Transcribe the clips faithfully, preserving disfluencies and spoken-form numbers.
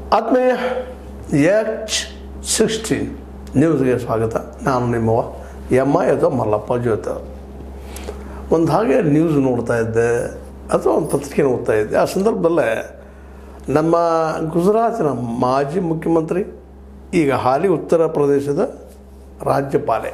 ಆತ್ಮೀಯ H sixteen ನ್ಯೂಸ್ಗೆ ಸ್ವಾಗತ. ನಾನು ನಿಮ್ಮವ ಎಮ್ ಐ ಅಥವಾ ಮಲ್ಲಪ್ಪ ಜ್ಯೋತ. ಒಂದು ಹಾಗೆ ನ್ಯೂಸ್ ನೋಡ್ತಾ ಇದ್ದೆ ಅಥವಾ ಒಂದು ಪತ್ರಿಕೆ ನೋಡ್ತಾ ಇದ್ದೆ. ಆ ಸಂದರ್ಭದಲ್ಲೇ ನಮ್ಮ ಗುಜರಾತಿನ ಮಾಜಿ ಮುಖ್ಯಮಂತ್ರಿ, ಈಗ ಹಾಲಿ ಉತ್ತರ ಪ್ರದೇಶದ ರಾಜ್ಯಪಾಲೆ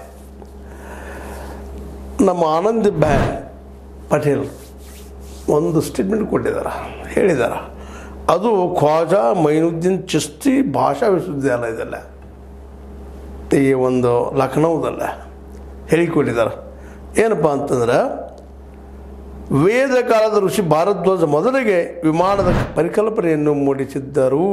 ನಮ್ಮ ಆನಂದಿಬೆನ್ ಪಟೇಲ್ ಒಂದು ಸ್ಟೇಟ್ಮೆಂಟ್ ಕೊಟ್ಟಿದ್ದಾರೆ, ಹೇಳಿದ್ದಾರೆ. ಅದು ಖ್ವಾಜಾ ಮೈನುದ್ದೀನ್ ಚಿಸ್ತಿ ಭಾಷಾ ವಿಶ್ವವಿದ್ಯಾಲಯದಲ್ಲ, ಈ ಒಂದು ಲಖನೌದಲ್ಲ ಹೇಳಿಕೊಟ್ಟಿದ್ದಾರೆ. ಏನಪ್ಪ ಅಂತಂದ್ರೆ, ವೇದ ಕಾಲದ ಋಷಿ ಭಾರದ್ವಾಜ ಮೊದಲಿಗೆ ವಿಮಾನದ ಪರಿಕಲ್ಪನೆಯನ್ನು ಮೂಡಿಸಿದ್ದರು.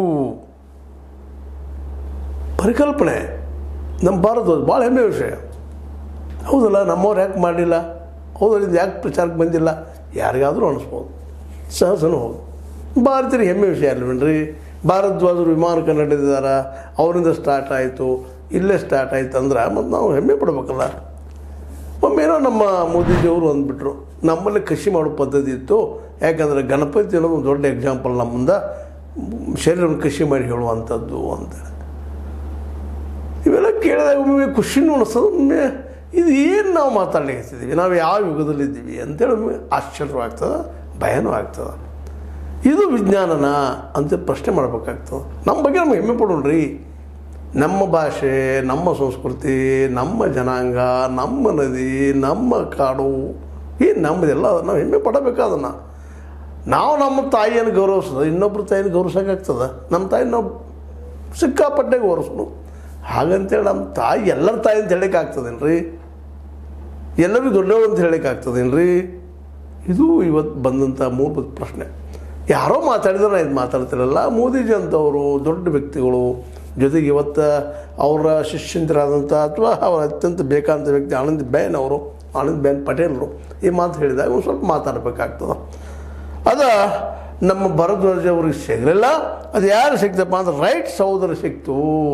ಪರಿಕಲ್ಪನೆ ನಮ್ಮ ಭಾರದ್ವಾಜ ಭಾಳ ಹೆಮ್ಮೆ ವಿಷಯ ಹೌದಲ್ಲ. ನಮ್ಮವ್ರು ಯಾಕೆ ಮಾಡಲಿಲ್ಲ, ಹೌದಲ್ಲ, ಯಾಕೆ ಪ್ರಚಾರಕ್ಕೆ ಬಂದಿಲ್ಲ, ಯಾರಿಗಾದರೂ ಅನಿಸ್ಬೋದು, ಸಹಜನೂ ಹೌದು. ಭಾರತೀಯರಿಗೆ ಹೆಮ್ಮೆ ವಿಷಯ ಅಲ್ವೇನ್ರಿ. ಭಾರದ್ವಾಜರು ವಿಮಾನ ಕಂಡುಹಿಡಿದಿದ್ದಾರೆ, ಅವರಿಂದ ಸ್ಟಾರ್ಟ್ ಆಯಿತು, ಇಲ್ಲೇ ಸ್ಟಾರ್ಟ್ ಆಯಿತು ಅಂದ್ರೆ ಮತ್ತು ನಾವು ಹೆಮ್ಮೆ ಪಡ್ಬೇಕಲ್ಲ. ಒಮ್ಮೇನೋ ನಮ್ಮ ಮೋದಿಜಿಯವರು ಅಂದ್ಬಿಟ್ರು, ನಮ್ಮಲ್ಲಿ ಕೃಷಿ ಮಾಡೋ ಪದ್ಧತಿ ಇತ್ತು, ಯಾಕಂದರೆ ಗಣಪತಿ ಅನ್ನೋದು ಒಂದು ದೊಡ್ಡ ಎಕ್ಸಾಂಪಲ್ ನಮ್ಮಿಂದ ಶರೀರವನ್ನು ಕೃಷಿ ಮಾಡಿ ಹೇಳುವಂಥದ್ದು ಅಂತೇಳಿ. ಇವೆಲ್ಲ ಕೇಳಿದಾಗ ಒಮ್ಮೆ ಖುಷಿನೂ ಅನಿಸ್ತದೆ, ಒಮ್ಮೆ ಇದು ಏನು ನಾವು ಮಾತಾಡ್ಲಿಕ್ಕಿದ್ದೀವಿ, ನಾವು ಯಾವ ಯುಗದಲ್ಲಿದ್ದೀವಿ ಅಂತೇಳಿ ಒಮ್ಮೆ ಆಶ್ಚರ್ಯವಾಗ್ತದೆ, ಭಯನೂ ಆಗ್ತದೆ. ಇದು ವಿಜ್ಞಾನನ ಅಂತ ಪ್ರಶ್ನೆ ಮಾಡಬೇಕಾಗ್ತದೆ. ನಮ್ಮ ಬಗ್ಗೆ ನಮ್ಗೆ ಹೆಮ್ಮೆ ಪಡೋಣ್ರಿ. ನಮ್ಮ ಭಾಷೆ, ನಮ್ಮ ಸಂಸ್ಕೃತಿ, ನಮ್ಮ ಜನಾಂಗ, ನಮ್ಮ ನದಿ, ನಮ್ಮ ಕಾಡು, ಏನು ನಮ್ಮದೆಲ್ಲ ನಾವು ಹೆಮ್ಮೆ ಪಡಬೇಕಾದನ್ನು. ನಾವು ನಮ್ಮ ತಾಯಿಯನ್ನು ಗೌರವಿಸೋದು, ಇನ್ನೊಬ್ಬರು ತಾಯಿಯನ್ನು ಗೌರವಿಸೋಕ್ಕಾಗ್ತದೆ. ನಮ್ಮ ತಾಯಿ ನಾವು ಸಿಕ್ಕಾಪಟ್ಟೆ ಗೌರವಿಸೋದು. ಹಾಗಂತೇಳಿ ನಮ್ಮ ತಾಯಿ ಎಲ್ಲರ ತಾಯಿ ಅಂತ ಹೇಳೋಕ್ಕಾಗ್ತದೇನು ರೀ? ಎಲ್ಲರಿಗೂ ದೊಡ್ಡವರು ಅಂತ ಹೇಳೋಕ್ಕಾಗ್ತದೇನು ರೀ? ಇದು ಇವತ್ತು ಬಂದಂಥ ಮೂಲಭೂತ ಪ್ರಶ್ನೆ. ಯಾರೋ ಮಾತಾಡಿದ್ರೆ ನಾನು ಇದು ಮಾತಾಡ್ತಿರಲ್ಲ. ಮೋದಿಜಿ ಅಂತವರು ದೊಡ್ಡ ವ್ಯಕ್ತಿಗಳು, ಜೊತೆಗೆ ಇವತ್ತು ಅವರ ಶಿಷ್ಯಂತರಾದಂಥ ಅಥವಾ ಅವರ ಅತ್ಯಂತ ಬೇಕಾದಂಥ ವ್ಯಕ್ತಿ ಆನಂದಿಬೆನ್ ಅವರು, ಆನಂದಿಬೆನ್ ಪಟೇಲರು ಈ ಮಾತು ಹೇಳಿದಾಗ ಒಂದು ಸ್ವಲ್ಪ ಮಾತಾಡಬೇಕಾಗ್ತದೆ. ಅದು ನಮ್ಮ ಭಾರದ್ವಾಜ ಅವ್ರಿಗೆ ಸಿಗಲಿಲ್ಲ. ಅದು ಯಾರು ಸಿಗ್ತಪ್ಪ ಅಂದ್ರೆ ರೈಟ್ ಸಹೋದರ ಸಿಕ್ತು.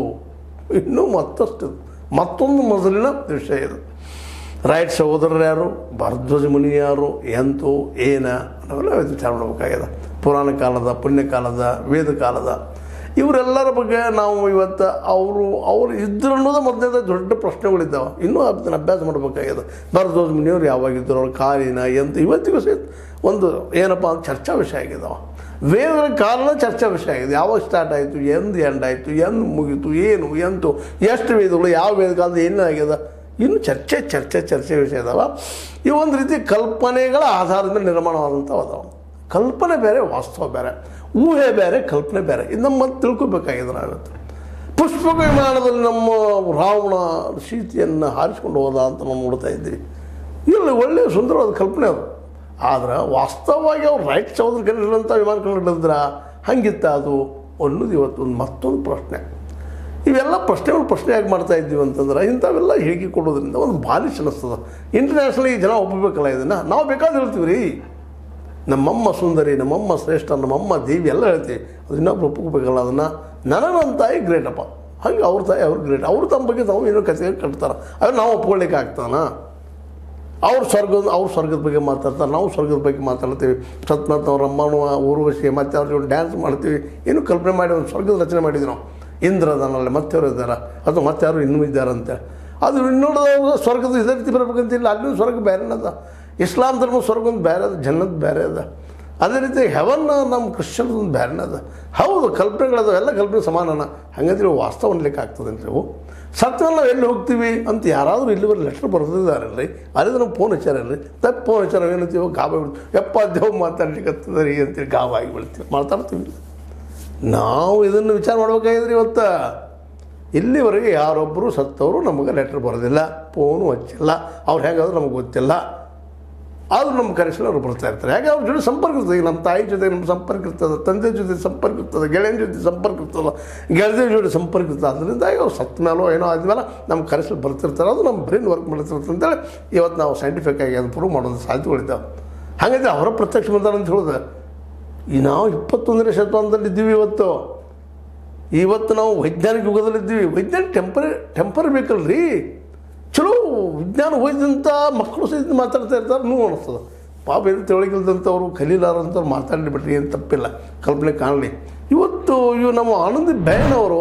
ಇನ್ನೂ ಮತ್ತಷ್ಟು ಮತ್ತೊಂದು ಮೊದಲಿನ ವಿಷಯ ಇದು. ರೈಟ್ ಸಹೋದರರು ಯಾರು, ಭಾರದ್ವಾಜ ಮುನಿ ಯಾರು, ಎಂತು ಏನ ನಾವೆಲ್ಲ ವಿಚಾರ ಮಾಡಬೇಕಾಗ್ಯದ. ಪುರಾಣ ಕಾಲದ, ಪುಣ್ಯ ಕಾಲದ, ವೇದ ಕಾಲದ ಇವರೆಲ್ಲರ ಬಗ್ಗೆ ನಾವು ಇವತ್ತು ಅವರು ಅವರು ಇದ್ರು ಅನ್ನೋದು ಮೊದಲನೇದ ದೊಡ್ಡ ಪ್ರಶ್ನೆಗಳಿದ್ದಾವೆ. ಇನ್ನೂ ಅದನ್ನು ಅಭ್ಯಾಸ ಮಾಡಬೇಕಾಗ್ಯದ. ಭಾರದ್ವಾಜ ಮುನಿಯವರು ಯಾವಾಗಿದ್ದರು, ಅವ್ರ ಕಾಲಿನ ಎಂತ ಇವತ್ತಿಗೂ ಸಹಿತ ಒಂದು ಏನಪ್ಪ ಅಂತ ಚರ್ಚಾ ವಿಷಯ ಆಗಿದ್ದಾವೆ. ವೇದದ ಕಾಲನ ಚರ್ಚಾ ವಿಷಯ ಆಗಿದೆ. ಯಾವಾಗ ಸ್ಟಾರ್ಟ್ ಆಯಿತು, ಎಂದು ಎಂಡ್ ಆಯಿತು, ಎಂದು ಮುಗೀತು, ಏನು ಎಂತು, ಎಷ್ಟು ವೇದಗಳು, ಯಾವ ವೇದ ಕಾಲದ ಏನಾಗ್ಯದ, ಇನ್ನು ಚರ್ಚೆ ಚರ್ಚೆ ಚರ್ಚೆ ವಿಷಯ ಇದಾವೆ. ಈ ಒಂದು ರೀತಿ ಕಲ್ಪನೆಗಳ ಆಧಾರದ ಮೇಲೆ ನಿರ್ಮಾಣವಾದಂಥವು ಅದಾವೆ. ಕಲ್ಪನೆ ಬೇರೆ, ವಾಸ್ತವ ಬೇರೆ, ಊಹೆ ಬೇರೆ, ಕಲ್ಪನೆ ಬೇರೆ. ಇದು ನಮ್ಮ ಮತ್ತೆ ತಿಳ್ಕೊಬೇಕಾಗಿದೆ. ನಾವಿವತ್ತು ಪುಷ್ಪಕ ವಿಮಾನದಲ್ಲಿ ನಮ್ಮ ರಾವಣ ಸೀತೆಯನ್ನು ಹಾರಿಸ್ಕೊಂಡು ಹೋದ ಅಂತ ನಾವು ನೋಡ್ತಾ ಇದ್ದೀವಿ. ಇಲ್ಲಿ ಒಳ್ಳೆಯ ಸುಂದರವಾದ ಕಲ್ಪನೆ ಅದು. ಆದ್ರೆ ವಾಸ್ತವವಾಗಿ ಅವ್ರು ರೈಟ್ ಸಹೋದರ ಕಲಿಸಿದಂಥ ವಿಮಾನ ಕಂಡಿಡಿದ್ರೆ ಹಂಗಿತ್ತ ಅದು ಅನ್ನೋದು ಇವತ್ತು ಒಂದು ಮತ್ತೊಂದು ಪ್ರಶ್ನೆ. ಇವೆಲ್ಲ ಪ್ರಶ್ನೆಗಳು ಪ್ರಶ್ನೆಯಾಗಿ ಮಾಡ್ತಾ ಇದ್ದೀವಿ ಅಂತಂದ್ರೆ ಇಂಥವೆಲ್ಲ ಹೇಳಿಕೆ ಕೊಡೋದ್ರಿಂದ ಒಂದು ಬಾಲಿಶ್ ಅನ್ನಿಸ್ತದೆ. ಇಂಟರ್ನ್ಯಾಷನಲ್ ಈ ಜನ ಒಪ್ಪಬೇಕಲ್ಲ ಇದನ್ನು. ನಾವು ಬೇಕಾದ್ರೆ ಹೇಳ್ತೀವಿ ರೀ, ನಮ್ಮಮ್ಮ ಸುಂದರಿ, ನಮ್ಮಮ್ಮ ಶ್ರೇಷ್ಠ, ನಮ್ಮಮ್ಮ ದೇವಿ ಎಲ್ಲ ಹೇಳ್ತೀವಿ. ಅದು ಇನ್ನೊಬ್ರು ಒಪ್ಕೋಬೇಕಲ್ಲ ಅದನ್ನು. ನನಗೆ ನನ್ನ ತಾಯಿ ಗ್ರೇಟಪ್ಪ, ಹಾಗೆ ಅವ್ರ ತಾಯಿ ಅವ್ರು ಗ್ರೇಟ್. ಅವ್ರು ತಮ್ಮ ಬಗ್ಗೆ ತಾವು ಏನೋ ಕಥೆ ಕಟ್ತಾರೆ, ಅದು ನಾವು ಒಪ್ಕೊಳ್ಳಿಕ್ಕೆ ಆಗ್ತಾನ. ಅವ್ರು ಸ್ವರ್ಗದ ಅವ್ರು ಸ್ವರ್ಗದ ಬಗ್ಗೆ ಮಾತಾಡ್ತಾರೆ, ನಾವು ಸ್ವರ್ಗದ ಬಗ್ಗೆ ಮಾತಾಡ್ತೀವಿ. ಸತ್ನಾಥ್ ಅವ್ರ ಅಮ್ಮನೂ ಊರ್ವಶಿ ಮತ್ತು ಅವ್ರ ಜೊತೆ ಡ್ಯಾನ್ಸ್ ಮಾಡ್ತೀವಿ. ಏನು ಕಲ್ಪನೆ ಮಾಡಿ ಒಂದು ಸ್ವರ್ಗದ ರಚನೆ ಮಾಡಿದ್ವಿ ನಾವು. ಇಂದ್ರ ಅದನ್ನಲ್ಲಿ ಮತ್ತೆಯವರು ಇದ್ದಾರೆ, ಅಥವಾ ಮತ್ತಾರು ಇನ್ನೂ ಇದ್ದಾರಂತೆ. ಅದು ಇನ್ನೋಡಿದವರು ಸ್ವರ್ಗದ ಇದೇ ರೀತಿ ಬರ್ಬೇಕಂತಿಲ್ಲ. ಅಲ್ಲೂ ಸ್ವರ್ಗ ಬೇರೆ ಅದ. ಇಸ್ಲಾಂ ಧರ್ಮ ಸ್ವರ್ಗ ಒಂದು ಬೇರೆ ಅದ, ಜನ್ನತ್ ಬೇರೆ ಅದ. ಅದೇ ರೀತಿ ಹೆವನ್ ನಮ್ಮ ಕ್ರಿಶ್ಚಿಯನ್ ಒಂದು ಬೇರೆ ಅದ. ಹೌದು, ಕಲ್ಪನೆಗಳದ, ಎಲ್ಲ ಕಲ್ಪನೆ ಸಮಾನನ. ಹಾಗಂದ್ರೆ ವಾಸ್ತವ ಅನ್ಲಿಕ್ಕೆ ಆಗ್ತದೇನು ರೀ? ಸತ್ಯ ನಾವು ಎಲ್ಲಿ ಹೋಗ್ತೀವಿ ಅಂತ ಯಾರಾದರೂ ಇಲ್ಲಿವರೆಗೆ ಲೆಟ್ರ್ ಬರ್ತಿದ್ದಾರಲ್ರಿ, ಅಲ್ಲಿಂದ ನಾವು ಫೋನ್ ಹಚ್ಚಾರಲ್ರಿ, ತಪ್ಪು ಫೋನ್ ಹಚ್ಚಾರ ಏನಂತೀವೋ ಗಾಬ ಬಿಡ್ತೀವಿ. ಎಪ್ಪ ದೇವ್ ಮಾತಾಡ್ಲಿಕ್ಕೆ ಹತ್ತದ ರೀ ಅಂತೇಳಿ ಗಾಬ ಆಗಿ ಬಿಡ್ತೀವಿ, ಮಾತಾಡ್ತೀವಿ. ನಾವು ಇದನ್ನು ವಿಚಾರ ಮಾಡ್ಬೇಕಾಗಿದ್ರಿ. ಇವತ್ತು ಇಲ್ಲಿವರೆಗೆ ಯಾರೊಬ್ಬರು ಸತ್ತವರು ನಮಗೆ ಲೆಟ್ರ್ ಬರೋದಿಲ್ಲ, ಫೋನು ಹಚ್ಚಿಲ್ಲ. ಅವ್ರು ಹೇಗಾದ್ರೂ ನಮಗೆ ಗೊತ್ತಿಲ್ಲ. ಆದರೂ ನಮ್ಮ ಕರೆಕ್ಷನ್ ಅವರು ಬರ್ತಾ ಇರ್ತಾರೆ. ಹೇಗೆ ಅವ್ರ ಜೊತೆ ಸಂಪರ್ಕ ಇರ್ತದೆ. ನಮ್ಮ ತಾಯಿ ಜೊತೆ ನಮ್ಮ ಸಂಪರ್ಕ ಇರ್ತದೆ, ತಂದೆ ಜೊತೆ ಸಂಪರ್ಕ ಇರ್ತದೆ, ಗೆಳೆಯನ ಜೊತೆ ಸಂಪರ್ಕ ಇರ್ತದೆ, ಗೆಳತಿಯ ಜೊತೆ ಸಂಪರ್ಕ ಇರ್ತದೆ. ಅದರಿಂದ ಅವ್ರು ಸತ್ತ ಮೇಲೋ ಏನೋ ಆದ್ಮೇಲೆ ನಮ್ಮ ಕರೆಕ್ಷನ್ ಬರ್ತಿರ್ತಾರೆ. ಅದು ನಮ್ಮ ಬ್ರೈನ್ ವರ್ಕ್ ಮಾಡ್ತಿರ್ತದೆ ಅಂತೇಳಿ ಇವತ್ತು ನಾವು ಸೈಂಟಿಫಿಕ್ ಆಗಿ ಅದು ಪ್ರೂವ್ ಮಾಡೋದು ಸಾಧ್ಯತೆಗಳಿದ್ದಾವೆ. ಹಾಗಾದರೆ ಅವರ ಪ್ರತ್ಯಕ್ಷ ಬಂದಾರ ಅಂತ ಹೇಳಿದ್ರೆ ಈ ನಾವು ಇಪ್ಪತ್ತೊಂದನೇ ಶತಮಾನದಲ್ಲಿ ಇದ್ದೀವಿ. ಇವತ್ತು ಇವತ್ತು ನಾವು ವೈಜ್ಞಾನಿಕ ಯುಗದಲ್ಲಿದ್ದೀವಿ. ವೈಜ್ಞಾನಿಕ ಟೆಂಪರ್ ಟೆಂಪರ್ ಬೇಕಲ್ರಿ. ಚಲೋ ವಿಜ್ಞಾನ ಓದಿದಂಥ ಮಕ್ಕಳು ಸಹಿತ ಮಾತಾಡ್ತಾ ಇರ್ತಾರೆ, ನೋವು ಅನಿಸ್ತದೆ. ಪಾಪ ಏನು ತಿಳಗಿಲ್ದಂಥವ್ರು, ಕಲೀಲಾರಂಥವ್ರು ಮಾತಾಡಲಿ ಬಿಟ್ರಿ, ಏನು ತಪ್ಪಿಲ್ಲ, ಕಲ್ಪನೆ ಕಾಣಲಿ. ಇವತ್ತು ಇವತ್ತು ಇವು ನಮ್ಮ ಆನಂದಿ ಬೆನ್ನವರು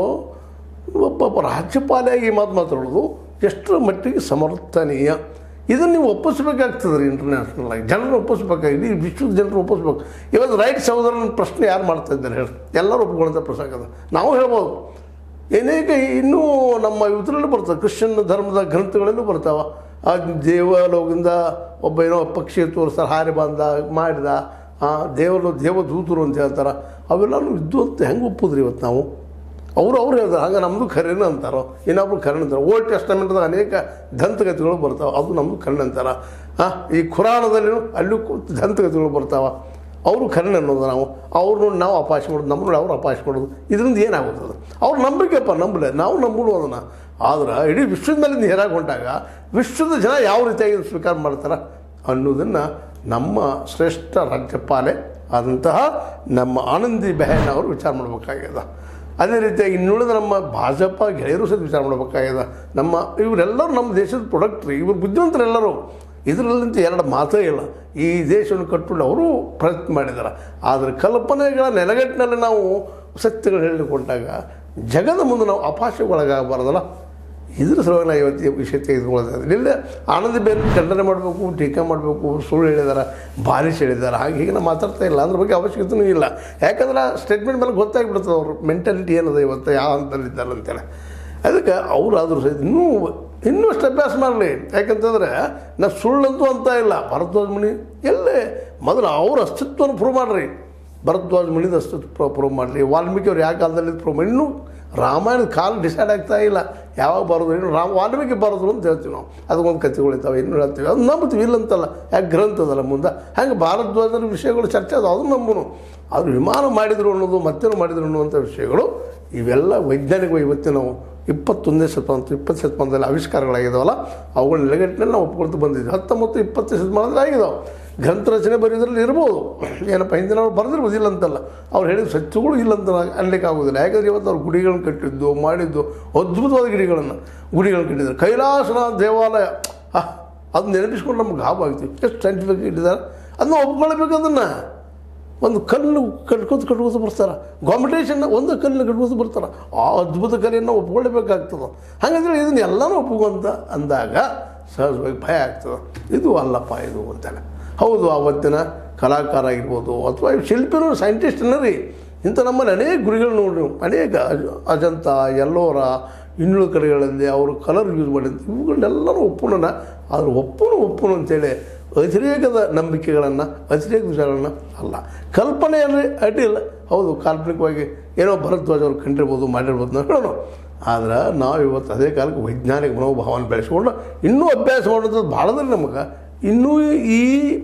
ಒಬ್ಬ ರಾಜ್ಯಪಾಲಿಯಾಗಿ ಮಾತು ಮಾತಾಡೋದು ಎಷ್ಟರ ಮಟ್ಟಿಗೆ ಸಮರ್ಥನೀಯ. ಇದನ್ನು ನೀವು ಒಪ್ಪಿಸ್ಬೇಕಾಗ್ತದೆ ರೀ ಇಂಟರ್ನ್ಯಾಷನಲ್ ಆಗಿ ಜನರು ಒಪ್ಪಿಸ್ಬೇಕು, ಇಡೀ ವಿಶ್ವದ ಜನರು ಒಪ್ಪಿಸ್ಬೇಕು. ಇವತ್ತು ರೈಟ್ ಸಹೋದರನ ಪ್ರಶ್ನೆ ಯಾರು ಮಾಡ್ತಾ ಇದ್ದಾರೆ ಹೇಳಿ, ಎಲ್ಲರೂ ಒಪ್ಕೊಳ್ಳೋಂಥ ಪ್ರಸಂಗ ಅದ. ನಾವು ಹೇಳ್ಬೋದು ಅನೇಕ ಇನ್ನೂ ನಮ್ಮ ಇದರಲ್ಲೂ ಬರ್ತವೆ, ಕ್ರಿಶ್ಚಿಯನ್ ಧರ್ಮದ ಗ್ರಂಥಗಳಲ್ಲೂ ಬರ್ತಾವೆ. ಆ ದೇವಲೋಕದಿಂದ ಒಬ್ಬ ಏನೋ ಪಕ್ಷಿ ತೋರಿಸ್ತಾರೆ, ಹಾರಿ ಬಂದ ಮಾಡಿದ, ದೇವರು ದೇವದೂತರು ಅಂತ ಹೇಳ್ತಾರೆ. ಅವೆಲ್ಲನೂ ಇದ್ದು ಅಂತ ಹೆಂಗೆ ಒಪ್ಪುದ್ರಿ ಇವತ್ತು ನಾವು? ಅವರು ಅವ್ರು ಹೇಳ್ತಾರೆ ಹಂಗೆ ನಮ್ಮದು ಖರೇನ ಅಂತಾರೋ, ಇನ್ನೊಬ್ರು ಖರೇನ ಅಂತಾರೆ. ಓಲ್ಡ್ ಟೆಸ್ಟಮೆಂಟ್ದಾಗ ಅನೇಕ ದಂತಕಥೆಗಳು ಬರ್ತಾವೆ, ಅದು ನಮ್ಮದು ಖರೇನ ಅಂತಾರೆ. ಹಾಂ, ಈ ಖುರಾನದಲ್ಲಿ ಅಲ್ಲೂ ದಂತಕಥೆಗಳು ಬರ್ತಾವೆ, ಅವರು ಖರೇನ ಅನ್ನೋದು. ನಾವು ಅವ್ರು ನೋಡಿ ನಾವು ಅಪಾಶ ಮಾಡೋದು, ನಮ್ಮ ನೋಡಿ ಅವ್ರು ಅಪಾಶ ಮಾಡೋದು, ಇದರಿಂದ ಏನಾಗುತ್ತದೆ? ಅವ್ರು ನಂಬಿಕೆಪ್ಪ, ನಂಬಲೆ, ನಾವು ನಂಬಲು ಅದನ್ನು. ಆದ್ರೆ ಇಡೀ ವಿಶ್ವದ ಮೇಲೆ ಹೇರಾಗಿ ಹೊಂಟಾಗ ವಿಶ್ವದ ಜನ ಯಾವ ರೀತಿಯಾಗಿ ಸ್ವೀಕಾರ ಮಾಡ್ತಾರೆ ಅನ್ನೋದನ್ನು ನಮ್ಮ ಶ್ರೇಷ್ಠ ರಾಜ್ಯಪಾಲೆ ಆದಂತಹ ನಮ್ಮ ಆನಂದಿ ಬೆಹನ್ ಅವರು ವಿಚಾರ ಮಾಡಬೇಕಾಗ್ಯದ. ಅದೇ ರೀತಿಯಾಗಿ ಇನ್ನುಳಿದ ನಮ್ಮ ಭಾಜಪ ಗೆಳೆಯರು ಸಹಿತ ವಿಚಾರ ಮಾಡಬೇಕಾಗ್ಯದ. ನಮ್ಮ ಇವರೆಲ್ಲರೂ ನಮ್ಮ ದೇಶದ ಪ್ರೊಡಕ್ಟ್ ರೀ, ಇವರು ಬುದ್ಧಿವಂತರೆಲ್ಲರೂ. ಇದರಲ್ಲಂತೂ ಎರಡು ಮಾತೇ ಇಲ್ಲ. ಈ ದೇಶವನ್ನು ಕಟ್ಟಲು ಅವರು ಪ್ರಯತ್ನ ಮಾಡಿದ್ದಾರೆ. ಆದರೆ ಕಲ್ಪನೆಗಳ ನೆಲೆಗಟ್ಟಿನಲ್ಲಿ ನಾವು ಸತ್ಯಗಳು ಹೇಳಿಕೊಂಡಾಗ ಜಗದ ಮುಂದೆ ನಾವು ಅಪಾಶಗೊಳಗಾಗಬಾರ್ದಲ್ಲ. ಇದ್ರ ಸಲುವಾಗಿ ನಾವು ಇವತ್ತು ವಿಷಯ ತೆಗೆದುಕೊಳ್ಳೋದಾದ್ರೆ ಇಲ್ಲ ಆನಂದಿ ಬೆನ್ ಖಂಡನೆ ಮಾಡಬೇಕು, ಟೀಕೆ ಮಾಡಬೇಕು, ಸುಳ್ಳು ಹೇಳಿದಾರೆ, ಬಾಲಿಶ್ ಹೇಳಿದ್ದಾರೆ, ಹಾಗೆ ಹೀಗೆ ನಾವು ಮಾತಾಡ್ತಾ ಇಲ್ಲ. ಅದ್ರ ಬಗ್ಗೆ ಅವಶ್ಯಕತೆಯೂ ಇಲ್ಲ. ಯಾಕಂದ್ರೆ ಆ ಸ್ಟೇಟ್ಮೆಂಟ್ ಮೇಲೆ ಗೊತ್ತಾಗಿಬಿಡ್ತದೆ ಅವ್ರ ಮೆಂಟಾಲಿಟಿ ಏನದ ಇವತ್ತು ಯಾವ ಹಂತದಲ್ಲಿದ್ದಾರೆ ಅಂತೇಳಿ. ಅದಕ್ಕೆ ಅವರಾದರೂ ಸಹಿತ ಇನ್ನೂ ಇನ್ನೂ ಅಷ್ಟು ಅಭ್ಯಾಸ ಮಾಡಲಿ. ಯಾಕಂತಂದರೆ ನಾವು ಸುಳ್ಳಂತೂ ಅಂತ ಇಲ್ಲ. ಭರದ್ವಾಜ ಮುನಿ ಎಲ್ಲೇ ಮೊದಲು ಅವ್ರ ಅಸ್ತಿತ್ವವನ್ನು ಪ್ರೂವ್ ಮಾಡಿರಿ. ಭರದ್ವಾಜ ಮುನಿದ ಅಸ್ತಿತ್ವ ಪ್ರೂವ್ ಮಾಡಲಿ. ವಾಲ್ಮೀಕಿ ಅವ್ರು ಯಾವ ಕಾಲದಲ್ಲಿ ಪ್ರೂವ್ ಮಾಡಿ. ಇನ್ನೂ ರಾಮಾಯಣದ ಕಾಲ ಡಿಸೈಡ್ ಆಗ್ತಾ ಇಲ್ಲ ಯಾವಾಗ ಬರೋದು. ಇನ್ನು ರಾಮ ವಾಲ್ಮೀಕಿ ಬರೋದು ಅಂತ ಹೇಳ್ತೀವಿ ನಾವು. ಅದಕ್ಕೊಂದು ಕಥೆಗಳಿದ್ದಾವೆ, ಇನ್ನೂ ಹೇಳ್ತೀವಿ. ಅದು ನಂಬ್ತೀವಿ, ಇಲ್ಲಂತಲ್ಲ. ಯಾಕೆ ಗ್ರಂಥದಲ್ಲ ಮುಂದೆ ಹಾಗೆ ಭಾರದ್ವಾಜರ ವಿಷಯಗಳು ಚರ್ಚೆ ಅದು, ಅದನ್ನು ನಂಬನು. ಅದು ವಿಮಾನ ಮಾಡಿದರು ಅನ್ನೋದು, ಮತ್ತೇನು ಮಾಡಿದರು ಅನ್ನುವಂಥ ವಿಷಯಗಳು ಇವೆಲ್ಲ ವೈಜ್ಞಾನಿಕ ಇವತ್ತು ನಾವು ಇಪ್ಪತ್ತೊಂದನೇ ಶತಮಾನ ಇಪ್ಪತ್ತು ಶತಮಾನದಲ್ಲಿ ಆವಿಷ್ಕಾರಗಳಾಗಿದ್ದಾವಲ್ಲ, ಅವುಗಳ ನೆಲೆಗಟ್ಟಿನಲ್ಲಿ ನಾವು ಒಪ್ಕೊಳ್ತು ಬಂದಿದ್ವಿ. ಹತ್ತೊಂಬತ್ತು ಇಪ್ಪತ್ತು ಶತಮಾನದಲ್ಲಿ ಆಗಿದ್ದಾವೆ. ಗ್ರಂಥ ರಚನೆ ಬರೆಯೋದ್ರಲ್ಲಿ ಇರ್ಬೋದು, ಏನಪ್ಪ ಹಿಂದಿನವ್ರು ಬರೆದಿರ್ಬೋದು, ಇಲ್ಲ ಅಂತಲ್ಲ. ಅವ್ರು ಹೇಳಿದ ಸತ್ಯಗಳು ಇಲ್ಲಂತ ಅನ್ಲಿಕ್ಕೆ ಆಗೋದಿಲ್ಲ. ಯಾಕಂದರೆ ಇವತ್ತು ಅವ್ರು ಗುಡಿಗಳನ್ನು ಕಟ್ಟಿದ್ದು ಮಾಡಿದ್ದು ಅದ್ಭುತವಾದ ಗಿಡಿಗಳನ್ನು ಗುಡಿಗಳನ್ನು ಕಟ್ಟಿದ್ದಾರೆ. ಕೈಲಾಸನಾಥ ದೇವಾಲಯ ಅದು ನೆನಪಿಸ್ಕೊಂಡು ನಮ್ಗೆ ಗಾಬ ಆಗ್ತೀವಿ. ಎಷ್ಟು ಸೈಂಟಿಫಿಕ್ ಇಟ್ಟಿದ್ದಾರೆ, ಅದನ್ನ ಒಪ್ಕೊಳ್ಬೇಕು. ಅದನ್ನು ಒಂದು ಕಲ್ಲು ಕಟ್ಕೋತ ಕಟ್ಕೋತ ಬರ್ತಾರೆ. ಕಾಂಪಿಟೇಷನ್ ಒಂದು ಕಲ್ಲನ್ನು ಕಟ್ಕೋತ ಬರ್ತಾರೆ. ಆ ಅದ್ಭುತ ಕಲೆಯನ್ನು ಒಪ್ಕೊಳ್ಬೇಕಾಗ್ತದೆ. ಹಾಗಾದರೆ ಇದನ್ನು ಎಲ್ಲನೂ ಒಪ್ಪುವಂತ ಅಂದಾಗ ಸಹಜವಾಗಿ ಭಯ ಆಗ್ತದೆ. ಇದು ಅಲ್ಲಪ್ಪ ಇದು ಅಂತೇಳಿ. ಹೌದು, ಆವತ್ತಿನ ಕಲಾಕಾರ ಆಗಿರ್ಬೋದು ಅಥವಾ ಶಿಲ್ಪಿನೂ ಸೈಂಟಿಸ್ಟ್ನ ರೀ. ಇಂಥ ನಮ್ಮಲ್ಲಿ ಅನೇಕ ಗುರಿಗಳು ನೋಡ್ರಿ, ಅನೇಕ ಅಜಂತ, ಎಲ್ಲೋರ, ಇನ್ನುಳಿದ ಕಡೆಗಳಲ್ಲಿ ಅವರು ಕಲರ್ ಯೂಸ್ ಮಾಡಿದ್ದು ಇವುಗಳನ್ನೆಲ್ಲರೂ ಒಪ್ಪುಣ. ಆದ್ರೆ ಒಪ್ಪುನು ಒಪ್ಪುನು ಅಂತೇಳಿ ಅತಿರೇಕದ ನಂಬಿಕೆಗಳನ್ನು, ಅತಿರೇಕ ವಿಚಾರಗಳನ್ನು ಅಲ್ಲ. ಕಲ್ಪನೆಯಲ್ಲಿ ಅಡ್ಡಿಲ್ಲ. ಹೌದು, ಕಾಲ್ಪನಿಕವಾಗಿ ಏನೋ ಭರದ್ವಾಜ ಅವರು ಕಂಡಿರ್ಬೋದು, ಮಾಡಿರ್ಬೋದು ನಾವು ಹೇಳೋಣ. ಆದ್ರೆ ನಾವು ಇವತ್ತು ಅದೇ ಕಾಲಕ್ಕೆ ವೈಜ್ಞಾನಿಕ ಮನೋಭಾವನೆ ಬೆಳೆಸ್ಕೊಂಡು ಇನ್ನೂ ಅಭ್ಯಾಸ ಮಾಡೋದು ಭಾಳದಲ್ಲಿ ನಮಗೆ ಇನ್ನೂ ಈ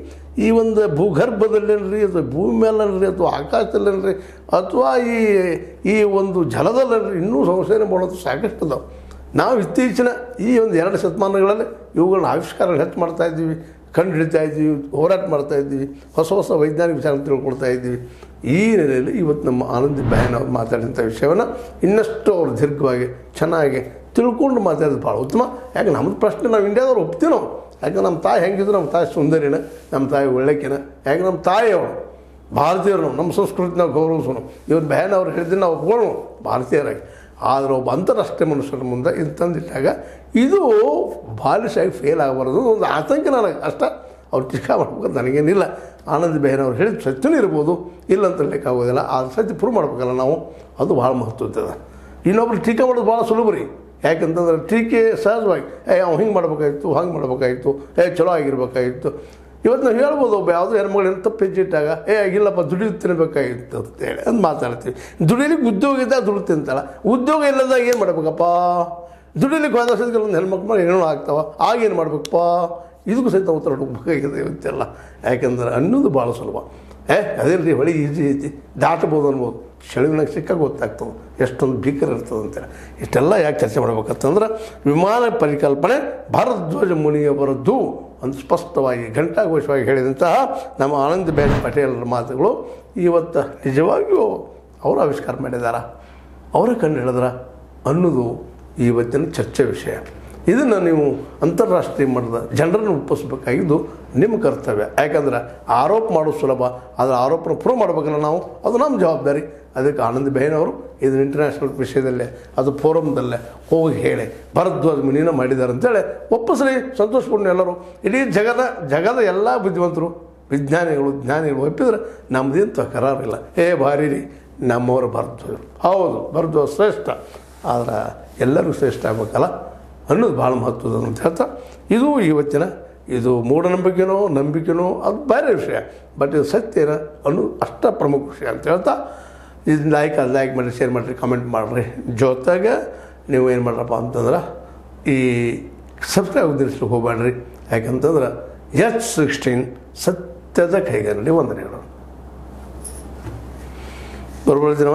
ಈ ಒಂದು ಭೂಗರ್ಭದಲ್ಲೇನ್ರಿ ಅಥವಾ ಭೂಮಿ ಮೇಲನ್ರಿ ಅಥವಾ ಆಕಾಶದಲ್ಲೇನ್ರಿ ಅಥವಾ ಈ ಈ ಒಂದು ಜಲದಲ್ಲೇನ್ರಿ ಇನ್ನೂ ಸಂಶೋಧನೆ ಮಾಡೋದು ಸಾಕಷ್ಟು ಅದಾವೆ. ನಾವು ಇತ್ತೀಚಿನ ಈ ಒಂದು ಎರಡು ಶತಮಾನಗಳಲ್ಲಿ ಇವುಗಳನ್ನ ಆವಿಷ್ಕಾರಗಳು ಹೆಚ್ಚು ಮಾಡ್ತಾಯಿದ್ದೀವಿ, ಕಂಡು ಹಿಡಿತಾ ಇದ್ದೀವಿ, ಹೋರಾಟ ಮಾಡ್ತಾಯಿದ್ದೀವಿ, ಹೊಸ ಹೊಸ ವೈಜ್ಞಾನಿಕ ವಿಚಾರ ತಿಳ್ಕೊಳ್ತಾ ಇದ್ದೀವಿ. ಈ ನೆಲೆಯಲ್ಲಿ ಇವತ್ತು ನಮ್ಮ ಆನಂದಿ ಬೆಹನ್ ಅವ್ರು ಮಾತಾಡಿದಂಥ ವಿಷಯವನ್ನು ಇನ್ನಷ್ಟು ಅವ್ರು ದೀರ್ಘವಾಗಿ ಚೆನ್ನಾಗಿ ತಿಳ್ಕೊಂಡು ಮಾತಾಡೋದು ಭಾಳ ಉತ್ತಮ. ಯಾಕೆ ನಮ್ಮದು ಪ್ರಶ್ನೆ ನಾವು ಇಂಡಿಯಾದವ್ರು ಒಪ್ತೀವಿ ನಾವು. ಯಾಕೆ ನಮ್ಮ ತಾಯಿ ಹೆಂಗಿದ್ರು, ನಮ್ಮ ತಾಯಿ ಸುಂದರಿನ, ನಮ್ಮ ತಾಯಿ ಒಳ್ಳೆಕಿನ. ಯಾಕೆ ನಮ್ಮ ತಾಯಿ ಅವರು ಭಾರತೀಯರು, ನಾವು ನಮ್ಮ ಸಂಸ್ಕೃತಿ ನಾವು ಗೌರವಿಸೋಣ. ಇವ್ರು ಬೆಹನ್ ಅವ್ರು ಹೇಳಿದ್ರೆ ನಾವು ಒಪ್ಕೊಳ್ಳೋಣ ಭಾರತೀಯರಾಗಿ. ಆದರೆ ಒಬ್ಬ ಅಂತಾರಾಷ್ಟ್ರೀಯ ಮನುಷ್ಯರ ಮುಂದೆ ಇದು ತಂದಿಟ್ಟಾಗ ಇದು ಬಾಲಿಶಾಗಿ ಫೇಲ್ ಆಗಬಾರ್ದು ಒಂದು ಆತಂಕ ನನಗೆ ಅಷ್ಟ. ಅವ್ರು ಟೀಕಾ ಮಾಡ್ಬೇಕಂತ ನನಗೇನಿಲ್ಲ. ಆನಂದಿ ಬೆಹನ್ ಅವ್ರು ಹೇಳಿದ ಸತ್ಯನೂ ಇರ್ಬೋದು, ಇಲ್ಲ ಅಂತ ಹೇಳಲಿಕ್ಕೆ ಆಗೋದಿಲ್ಲ. ಆ ಸತ್ಯ ಪ್ರೂವ್ ಮಾಡ್ಬೇಕಲ್ಲ ನಾವು, ಅದು ಭಾಳ ಮಹತ್ವದ. ಇನ್ನೊಬ್ರು ಟೀಕೆ ಮಾಡೋದು ಭಾಳ ಸುಲಭ ರೀ. ಯಾಕಂತಂದ್ರೆ ಟೀಕೆ ಸಹಜವಾಗಿ ಏ ಅವ್ನು ಹಿಂಗೆ ಮಾಡ್ಬೇಕಾಗಿತ್ತು, ಹಂಗೆ ಮಾಡ್ಬೇಕಾಗಿತ್ತು, ಏ ಚಲೋ ಆಗಿರ್ಬೇಕಾಗಿತ್ತು. ಇವತ್ತು ನಾವು ಹೇಳ್ಬೋದು, ಒಬ್ಬ ಯಾವುದೋ ಹೆಣ್ಮಗಳೇನು ತಪ್ಪು ಹೆಚ್ಚಿಟ್ಟಾಗ ಏ ಇಲ್ಲಪ್ಪ ದುಡಿದು ತಿನ್ನಬೇಕಾಗಿತ್ತು ಅಂತೇಳಿ ಅಂತ ಮಾತಾಡ್ತೀವಿ. ದುಡಿಲಿಕ್ಕೆ ಉದ್ಯೋಗ ಇದ್ದಾಗ ದುಡ್ಡು ತಿಂತಾಳೆ, ಉದ್ಯೋಗ ಇಲ್ಲದಾಗ ಏನು ಮಾಡ್ಬೇಕಪ್ಪ? ದುಡಿಲಿಕ್ಕೆ ಹೋದ ಒಂದು ಹೆಣ್ಮಕ್ಳು ಏನೋ ಆಗ್ತಾವ, ಆಗೇನು ಮಾಡ್ಬೇಕಪ್ಪ? ಇದಕ್ಕೂ ಸಹಿತ ಉತ್ತರ ಹುಡುಕಬೇಕಾಗಿದೆ ಇವತ್ತೆಲ್ಲ. ಯಾಕೆಂದ್ರೆ ಅನ್ನೋದು ಭಾಳ ಸುಲಭ. ಏ ಅದೇ ರೀತಿ ಹೊಳಿ ಈಜಿ ಐತಿ, ದಾಟಬೋದು ಅನ್ಬೋದು. ಶೆಳವಿನಾಗ ಸಿಕ್ಕಾಗ ಗೊತ್ತಾಗ್ತದೆ ಎಷ್ಟೊಂದು ಭೀಕರ ಇರ್ತದೆ ಅಂತೇಳಿ. ಇಷ್ಟೆಲ್ಲ ಯಾಕೆ ಚರ್ಚೆ ಮಾಡ್ಬೇಕಂತಂದ್ರೆ ವಿಮಾನ ಪರಿಕಲ್ಪನೆ ಭಾರದ್ವಾಜ ಮುನಿಯವರದ್ದು ಒಂದು ಸ್ಪಷ್ಟವಾಗಿ ಘಂಟಾಘೋಷವಾಗಿ ಹೇಳಿದಂತಹ ನಮ್ಮ ಆನಂದಿ ಬೆಹನ್ ಪಟೇಲರ ಮಾತುಗಳು ಇವತ್ತು ನಿಜವಾಗಿಯೂ ಅವರು ಆವಿಷ್ಕಾರ ಮಾಡಿದಾರ, ಅವರೇ ಕಂಡು ಹಿಡಿದ್ರ ಅನ್ನೋದು ಇವತ್ತಿನ ಚರ್ಚೆ ವಿಷಯ. ಇದನ್ನು ನೀವು ಅಂತಾರಾಷ್ಟ್ರೀಯ ಮಟ್ಟದ ಜನರನ್ನು ಒಪ್ಪಿಸ್ಬೇಕಾಗಿದ್ದು ನಿಮ್ಮ ಕರ್ತವ್ಯ. ಯಾಕಂದ್ರೆ ಆರೋಪ ಮಾಡೋದು ಸುಲಭ, ಅದರ ಆರೋಪನ ಪ್ರೂವ್ ಮಾಡಬೇಕಲ್ಲ ನಾವು, ಅದು ನಮ್ಮ ಜವಾಬ್ದಾರಿ. ಅದಕ್ಕೆ ಆನಂದ್ ಬೇನವರು ಇದು ಇಂಟರ್ನ್ಯಾಷನಲ್ ವಿಷಯದಲ್ಲೇ ಅದು ಫೋರಮ್ದಲ್ಲೇ ಹೋಗಿ ಹೇಳಿ ಭರದ್ವಾಜ ಮುನಿನ ಮಾಡಿದ್ದಾರೆ ಅಂತೇಳಿ ಒಪ್ಪಿಸ್ರಿ, ಸಂತೋಷಪೂರ್ಣ ಎಲ್ಲರೂ. ಇಡೀ ಜಗದ ಜಗದ ಎಲ್ಲ ಬುದ್ಧಿವಂತರು, ವಿಜ್ಞಾನಿಗಳು, ಜ್ಞಾನಿಗಳು ಒಪ್ಪಿದ್ರೆ ನಮ್ಮದೇನು ತಕರಾರಿಲ್ಲ. ಏ ಭಾರಿ ರೀ ನಮ್ಮವರು ಭರದ್ವಾಜರು, ಹೌದು ಭರದ್ವಾಜ ಶ್ರೇಷ್ಠ, ಆದ್ರೆ ಎಲ್ಲರಿಗೂ ಶ್ರೇಷ್ಠ ಆಗ್ಬೇಕಲ್ಲ ಅನ್ನೋದು ಭಾಳ ಮಹತ್ವದ ಅಂತ ಹೇಳ್ತಾ, ಇದು ಇವತ್ತಿನ ಇದು ಮೂಢನಂಬಿಕೆನೋ ನಂಬಿಕೆನೋ ಅದು ಬೇರೆ ವಿಷಯ, ಬಟ್ ಇದು ಸತ್ಯನ ಅನ್ನೋದು ಅಷ್ಟ ಪ್ರಮುಖ ವಿಷಯ ಅಂತ ಹೇಳ್ತಾ, ಇದು ಲೈಕ್ ಅದು ಲೈಕ್ ಮಾಡಿರಿ, ಶೇರ್ ಮಾಡಿರಿ, ಕಮೆಂಟ್ ಮಾಡಿರಿ. ಜೊತೆಗೆ ನೀವು ಏನು ಮಾಡ್ರಪ್ಪ ಅಂತಂದ್ರೆ ಈ ಸಬ್ಸ್ಕ್ರೈಬ್ ಉದ್ದೇಶಕ್ಕೆ ಹೋಗಬೇಡ್ರಿ. ಯಾಕಂತಂದ್ರೆ ಎಚ್ ಸಿಕ್ಸ್ಟೀನ್ ಸತ್ಯದ ಕೈಗಾರಿಕೆ ವಂದನೆಗಳು. ಬರುವ ದಿನ